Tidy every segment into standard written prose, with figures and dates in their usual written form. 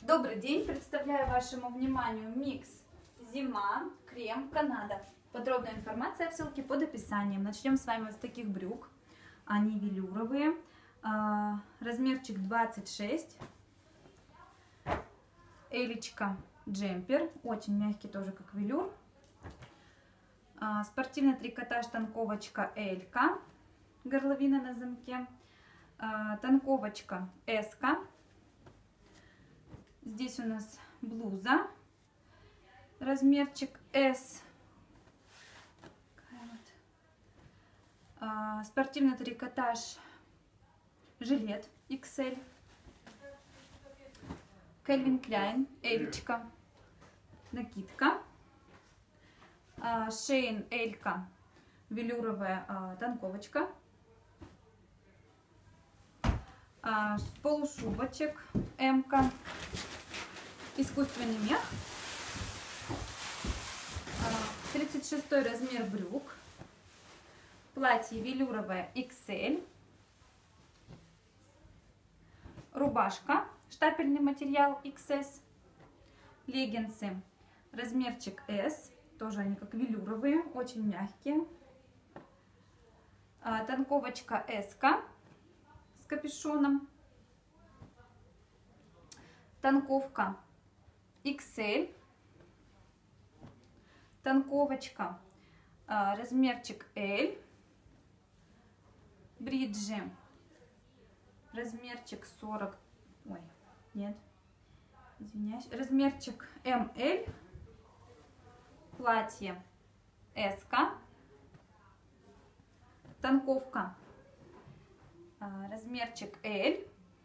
Добрый день! Представляю вашему вниманию микс «Зима», крем, Канада. Подробная информация в ссылке под описанием. Начнем с вами с таких брюк. Они велюровые. Размерчик 26. Элечка джемпер. Очень мягкий, тоже как велюр. Спортивный трикотаж, танковочка Элька. Горловина на замке. Танковочка Эска. Здесь у нас блуза, размерчик S. Спортивный трикотаж, жилет XL. Calvin Klein, элечка, накидка. Shein элька, велюровая танковочка. Полушубочек М-ка. Искусственный мех. 36 размер брюк. Платье велюровое XL. Рубашка, штапельный материал XS. Леггинсы, размерчик S. Тоже они как велюровые, очень мягкие. Танковочка S-ка с капюшоном. Танковка XL. Танковочка размерчик L. Бриджи размерчик 40. Ой, нет, извиняюсь. Размерчик ML. Платье S-ка. Танковка размерчик L.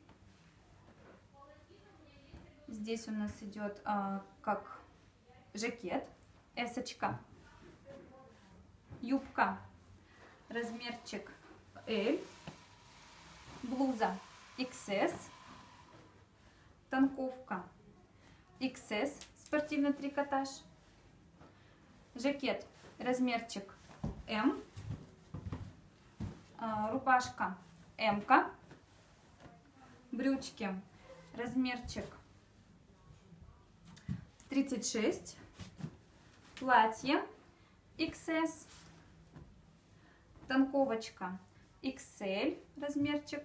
Здесь у нас идет как жакет, эсочка. Юбка, размерчик L. Блуза XS. Танковка XS, спортивный трикотаж. Жакет, размерчик M. Рубашка М-ка. Брючки, размерчик 36. Платье XS. Танковочка XL, размерчик.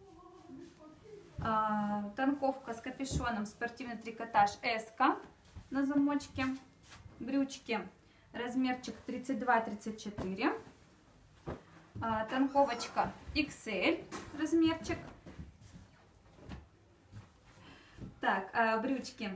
Танковка с капюшоном, спортивный трикотаж S-ка на замочке. Брючки, размерчик 32-34. Танковочка XL, размерчик. Так, брючки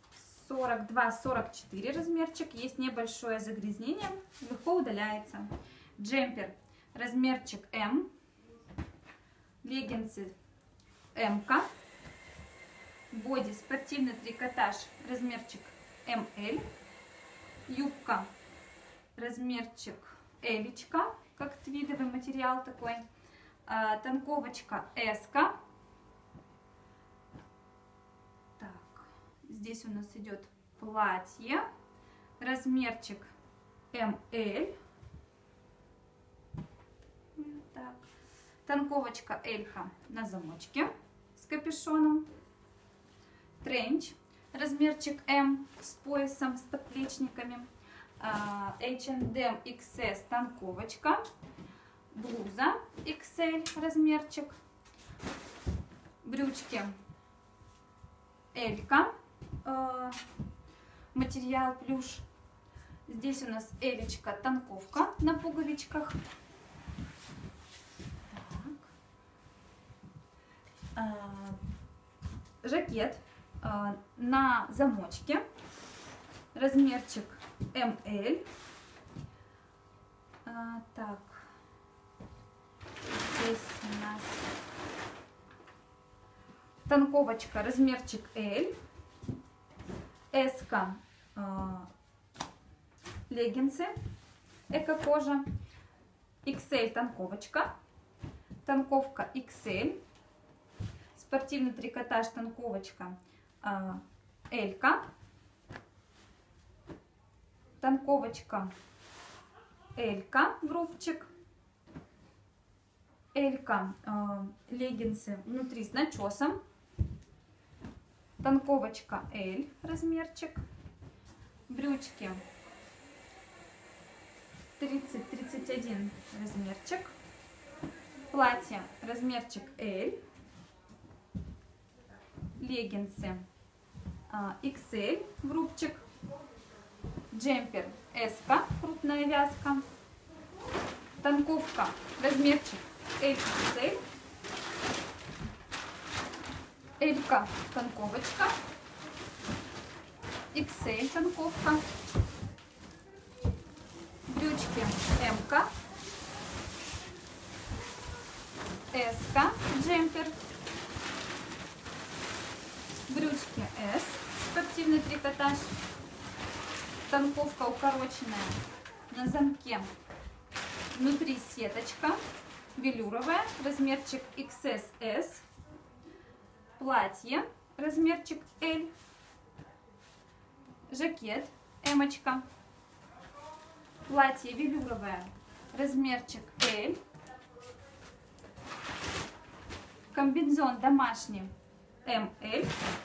42-44 размерчик. Есть небольшое загрязнение, легко удаляется. Джемпер, размерчик М. Леггинсы М-ка. Боди, спортивный трикотаж, размерчик МЛ. Юбка, размерчик Элечка, как твидовый материал такой. Танковочка S-ка. Так, здесь у нас идет платье, размерчик МЛ. Так. Танковочка Элька на замочке с капюшоном. Тренч, размерчик М с поясом, с подплечниками. H&M XS танковочка. Блуза XL, размерчик. Брючки Элька, материал плюш. Здесь у нас элечка, танковка на пуговичках. Жакет на замочке, размерчик ML. Так, здесь у нас танковочка, размерчик L. S-ка, леггинсы, эко-кожа. XL танковочка. Танковка XL. Спортивный трикотаж, танковочка Элька. Танковочка Элька в рубчик. Элька, леггинсы внутри с начесом. Танковочка L размерчик. Брючки 30-31 размерчик. Платье размерчик L. Леггинсы XL в рубчик. Джемпер S, крупная вязка. Танковка размерчик XL. L-ка танковочка. XL танковка. Брючки M-ка. S-ка джемпер. Брючки S, спортивный трикотаж. Танковка укороченная на замке. Внутри сеточка. Велюровая, размерчик XS. Платье, размерчик L. Жакет M-очка. Платье велюровое, размерчик L. Комбинезон домашний ML.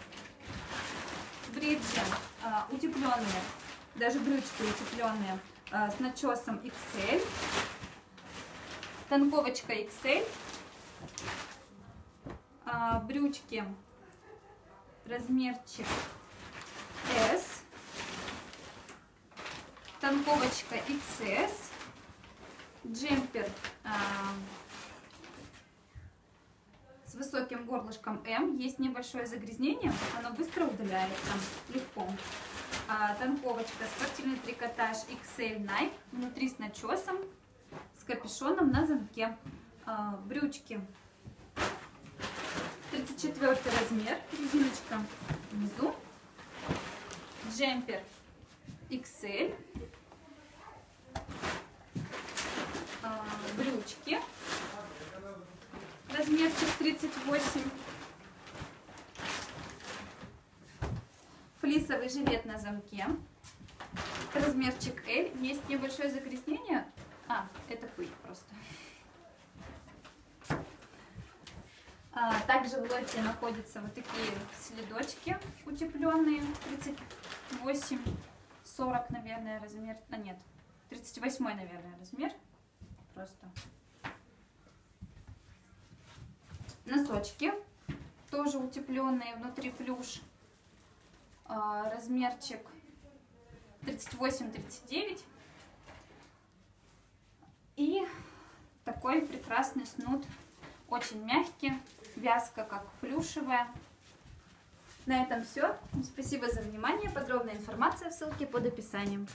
Бриджи утепленные, даже брючки утепленные с начесом XL. Танковочка XL. Брючки размерчик S. Танковочка XS. Джемпер с высоким горлышком M. Есть небольшое загрязнение, оно быстро удаляется, легко. Танковочка спортивный трикотаж XL Nike. Внутри с начесом, с капюшоном на замке. Брючки 34 размер, резиночка внизу. Джемпер XL. Брючки размерчик 38. Флисовый жилет на замке. Размерчик L. Есть небольшое загрязнение. Это пыль просто. Также в лоте находятся вот такие следочки утепленные. 38, 40, наверное, размер. Нет, 38, наверное, размер. Просто. Носочки тоже утепленные, внутри плюш. Размерчик 38-39. И такой прекрасный снуд. Очень мягкий. Вязка как плюшевая. На этом все. Спасибо за внимание. Подробная информация в ссылке под описанием.